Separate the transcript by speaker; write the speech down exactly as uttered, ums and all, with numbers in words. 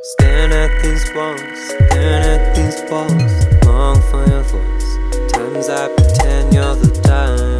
Speaker 1: Staring at these walls, staring at these walls, long for your voice. Times I pretend you're the time.